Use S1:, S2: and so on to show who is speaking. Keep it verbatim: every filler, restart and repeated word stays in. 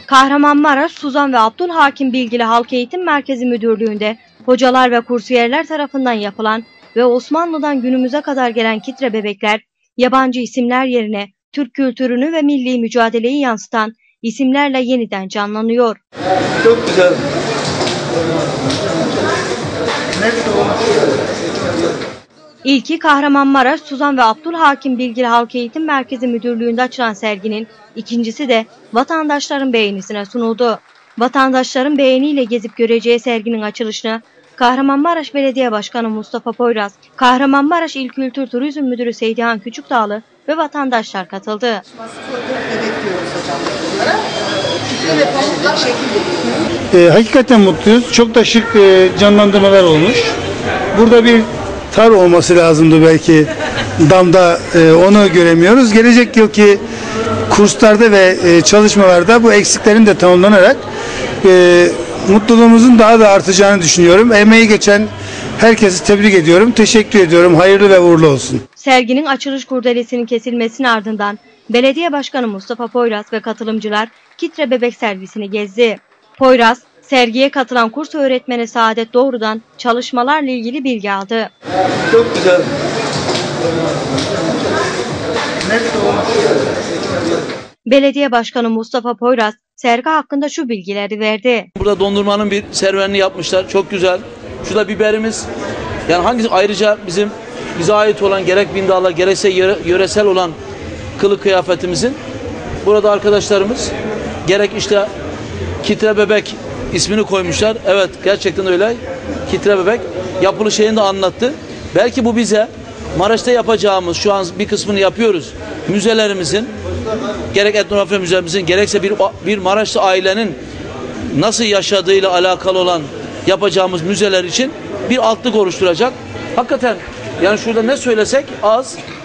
S1: Kahramanmaraş Suzan ve Abdülhakim Bilgili Halk Eğitim Merkezi Müdürlüğü'nde hocalar ve kursiyerler tarafından yapılan ve Osmanlı'dan günümüze kadar gelen kitre bebekler, yabancı isimler yerine Türk kültürünü ve milli mücadeleyi yansıtan isimlerle yeniden canlanıyor.
S2: Çok güzel.
S1: İlki Kahramanmaraş Suzan ve Abdülhakim Bilgili Halk Eğitim Merkezi Müdürlüğü'nde açılan serginin, ikincisi de vatandaşların beğenisine sunuldu. Vatandaşların beğeniyle gezip göreceği serginin açılışını Kahramanmaraş Belediye Başkanı Mustafa Poyraz, Kahramanmaraş İl Kültür Turizm Müdürü Seydihan Küçükdağlı ve vatandaşlar katıldı.
S3: E, hakikaten mutluyuz. Çok da şık e, canlandırmalar olmuş. Burada bir tar olması lazımdı belki damda, e, onu göremiyoruz. Gelecek yılki kurslarda ve e, çalışmalarda bu eksiklerin de tamamlanarak e, mutluluğumuzun daha da artacağını düşünüyorum. Emeği geçen herkesi tebrik ediyorum. Teşekkür ediyorum. Hayırlı ve uğurlu olsun.
S1: Serginin açılış kurdelesinin kesilmesinin ardından Belediye Başkanı Mustafa Poyraz ve katılımcılar kitre bebek servisini gezdi. Poyraz, sergiye katılan kurs öğretmeni Saadet Doğru'dan çalışmalarla ilgili bilgi aldı.
S2: Çok güzel.
S1: Belediye Başkanı Mustafa Poyraz sergi hakkında şu bilgileri verdi.
S4: Burada dondurmanın bir serüvenini yapmışlar. Çok güzel. Şurada biberimiz. Yani hangisi ayrıca bizim bize ait olan gerek bindallar gerekse yöresel olan kılık kıyafetimizin burada arkadaşlarımız gerek işte kitre bebek ismini koymuşlar. Evet, gerçekten öyle. Kitre bebek yapılı şeyini de anlattı. Belki bu bize Maraş'ta yapacağımız, şu an bir kısmını yapıyoruz, müzelerimizin, gerek etnografya müzemizin, gerekse bir, bir Maraşlı ailenin nasıl yaşadığıyla alakalı olan yapacağımız müzeler için bir altlık oluşturacak. Hakikaten yani şurada ne söylesek az.